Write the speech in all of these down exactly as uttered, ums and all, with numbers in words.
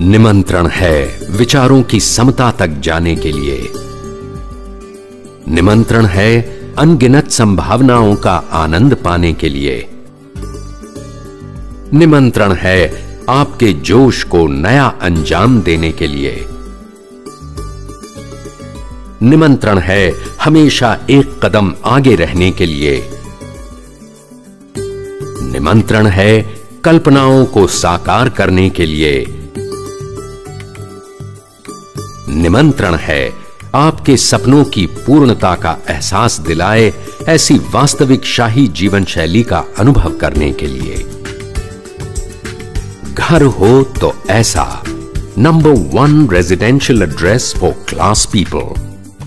निमंत्रण है विचारों की समता तक जाने के लिए। निमंत्रण है अनगिनत संभावनाओं का आनंद पाने के लिए। निमंत्रण है आपके जोश को नया अंजाम देने के लिए। निमंत्रण है हमेशा एक कदम आगे रहने के लिए। निमंत्रण है कल्पनाओं को साकार करने के लिए। निमंत्रण है आपके सपनों की पूर्णता का एहसास दिलाए ऐसी वास्तविक शाही जीवन शैली का अनुभव करने के लिए। घर हो तो ऐसा, number one residential address for class people.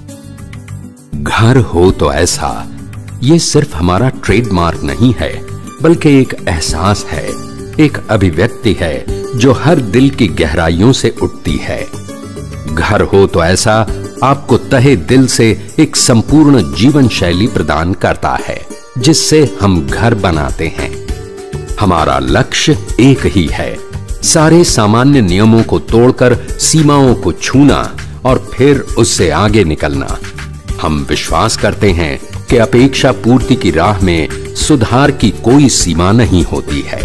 घर हो तो ऐसा, यह सिर्फ हमारा ट्रेडमार्क नहीं है, बल्कि एक एहसास है, एक अभिव्यक्ति है जो हर दिल की गहराइयों से उठती है। घर हो तो ऐसा आपको तहे दिल से एक संपूर्ण जीवन शैली प्रदान करता है, जिससे हम घर बनाते हैं। हमारा लक्ष्य एक ही है, सारे सामान्य नियमों को तोड़कर सीमाओं को छूना और फिर उससे आगे निकलना। हम विश्वास करते हैं कि अपेक्षा पूर्ति की राह में सुधार की कोई सीमा नहीं होती है।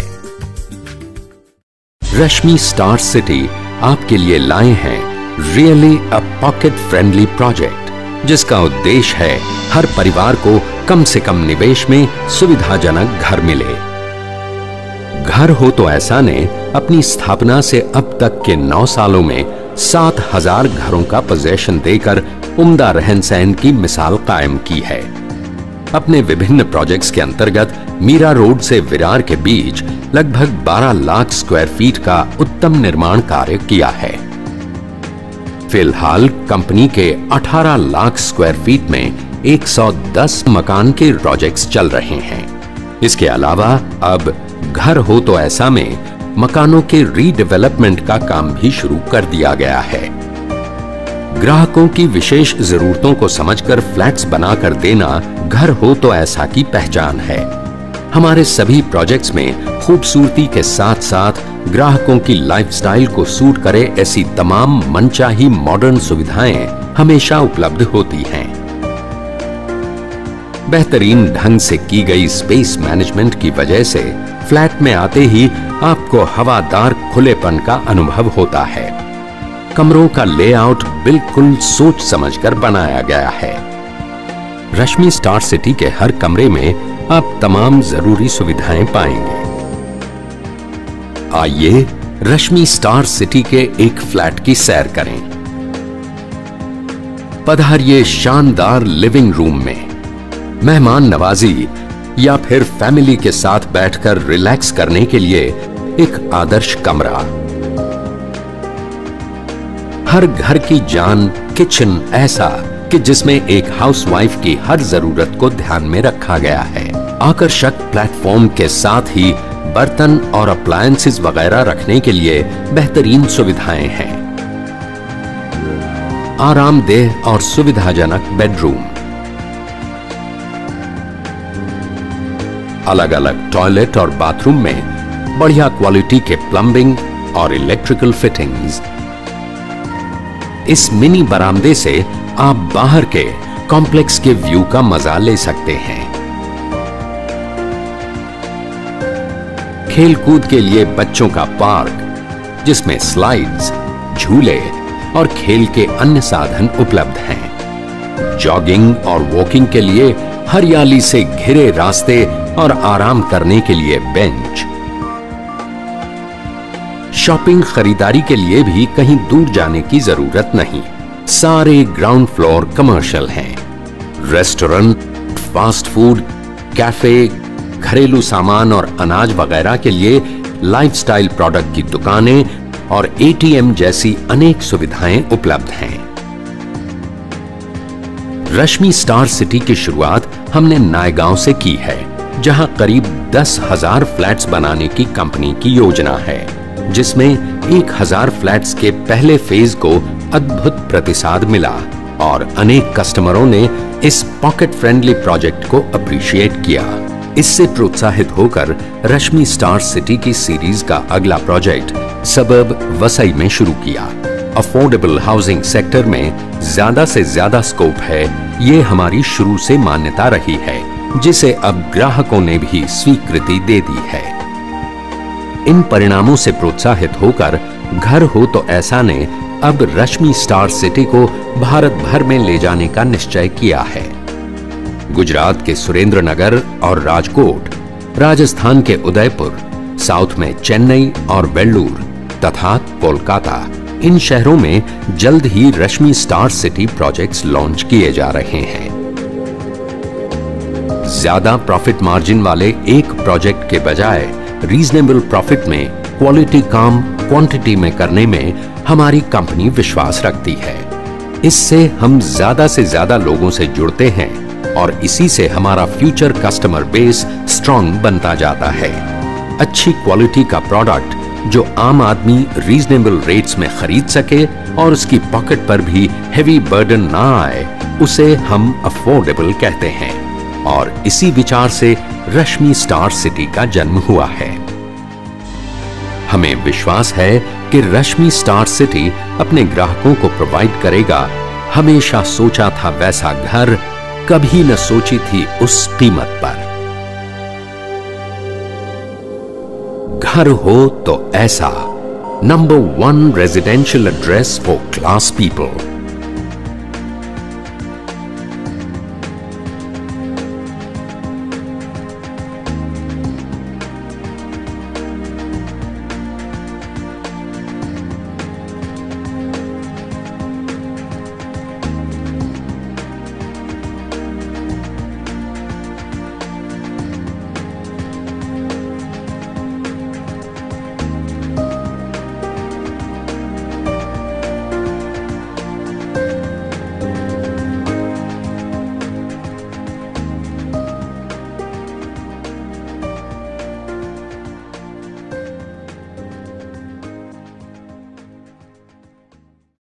रश्मि स्टार सिटी आपके लिए लाए हैं really a pocket friendly project, जिसका उद्देश्य है हर परिवार को कम से कम निवेश में सुविधाजनक घर मिले। घर हो तो ऐसा ने अपनी स्थापना से अब तक के नौ सालों में सात हजार घरों का पोजेशन देकर उम्दा रहन सहन की मिसाल कायम की है। अपने विभिन्न प्रोजेक्ट्स के अंतर्गत मीरा रोड से विरार के बीच लगभग बारह लाख स्क्वायर फीट का उत्तम निर्माण कार्य किया है। फिलहाल कंपनी के अठारह लाख स्क्वायर फीट में एक सौ दस मकान के प्रोजेक्ट्स चल रहे हैं। इसके अलावा अब घर हो तो ऐसा में मकानों के रीडेवलपमेंट का काम भी शुरू कर दिया गया है। ग्राहकों की विशेष जरूरतों को समझकर फ्लैट्स बनाकर देना घर हो तो ऐसा की पहचान है। हमारे सभी प्रोजेक्ट्स में खूबसूरती के साथ साथ ग्राहकों की लाइफस्टाइल को सूट करे ऐसी तमाम मनचाही मॉडर्न सुविधाएं हमेशा उपलब्ध होती हैं। बेहतरीन ढंग से की गई स्पेस मैनेजमेंट की वजह से फ्लैट में आते ही आपको हवादार खुलेपन का अनुभव होता है। कमरों का लेआउट बिल्कुल सोच समझकर बनाया गया है। रश्मि स्टार सिटी के हर कमरे में आप तमाम जरूरी सुविधाएं पाएंगे। आइए रश्मि स्टार सिटी के एक फ्लैट की सैर करें। पधारिए शानदार लिविंग रूम में। मेहमान नवाजी या फिर फैमिली के साथ बैठकर रिलैक्स करने के लिए एक आदर्श कमरा। हर घर की जान किचन ऐसा कि जिसमें एक हाउसवाइफ की हर जरूरत को ध्यान में रखा गया है। आकर्षक प्लेटफॉर्म के साथ ही बर्तन और अप्लायंसेस वगैरह रखने के लिए बेहतरीन सुविधाएं हैं। आरामदेह और सुविधाजनक बेडरूम, अलग अलग टॉयलेट और बाथरूम में बढ़िया क्वालिटी के प्लंबिंग और इलेक्ट्रिकल फिटिंग्स। इस मिनी बरामदे से आप बाहर के कॉम्प्लेक्स के व्यू का मजा ले सकते हैं। खेलकूद के लिए बच्चों का पार्क, जिसमें स्लाइड्स, झूले और खेल के अन्य साधन उपलब्ध हैं। जॉगिंग और वॉकिंग के लिए हरियाली से घिरे रास्ते और आराम करने के लिए बेंच। शॉपिंग खरीदारी के लिए भी कहीं दूर जाने की जरूरत नहीं। सारे ग्राउंड फ्लोर कमर्शियल हैं। रेस्टोरेंट, फास्ट फूड, कैफे, घरेलू सामान और अनाज वगैरह के लिए लाइफस्टाइल प्रोडक्ट की दुकानें और एटीएम जैसी अनेक सुविधाएं उपलब्ध हैं। रश्मि स्टार सिटी की शुरुआत हमने नायगांव से की है, जहां करीब दस हजार फ्लैट्स बनाने की कंपनी की योजना है, जिसमें एक हजार फ्लैट्स के पहले फेज को अद्भुत प्रतिसाद मिला और अनेक कस्टमरों ने इस पॉकेट फ्रेंडली प्रोजेक्ट को अप्रिशिएट किया। इससे प्रोत्साहित होकर रश्मि स्टार सिटी की सीरीज का अगला प्रोजेक्ट सबर्ब वसई में शुरू किया। अफोर्डेबल हाउसिंग सेक्टर में ज्यादा से ज्यादा स्कोप है, ये हमारी शुरू से मान्यता रही है, जिसे अब ग्राहकों ने भी स्वीकृति दे दी है। इन परिणामों से प्रोत्साहित होकर घर हो तो ऐसा ने अब रश्मि स्टार सिटी को भारत भर में ले जाने का निश्चय किया है। गुजरात के सुरेंद्रनगर और राजकोट, राजस्थान के उदयपुर, साउथ में चेन्नई और वेल्लूर तथा कोलकाता, इन शहरों में जल्द ही Rashmi star city projects launch किए जा रहे हैं। ज्यादा प्रॉफिट मार्जिन वाले एक प्रोजेक्ट के बजाय रीजनेबल प्रॉफिट में क्वालिटी काम क्वांटिटी में करने में हमारी कंपनी विश्वास रखती है। इससे हम ज्यादा से ज्यादा लोगों से जुड़ते हैं और इसी से हमारा फ्यूचर कस्टमर बेस स्ट्रांग बनता जाता है। अच्छी क्वालिटी का प्रोडक्ट जो आम आदमी रीजनेबल रेट्स में खरीद सके और उसकी पॉकेट पर भी हेवी बर्डन ना आए, उसे हम अफोर्डेबल कहते हैं और इसी विचार से रश्मि स्टार सिटी का जन्म हुआ है। हमें विश्वास है कि रश्मि स्टार सिटी अपने ग्राहकों को प्रोवाइड करेगा हमेशा सोचा था वैसा घर, कभी न सोची थी उस कीमत पर। घर हो तो ऐसा, number one residential address for class people.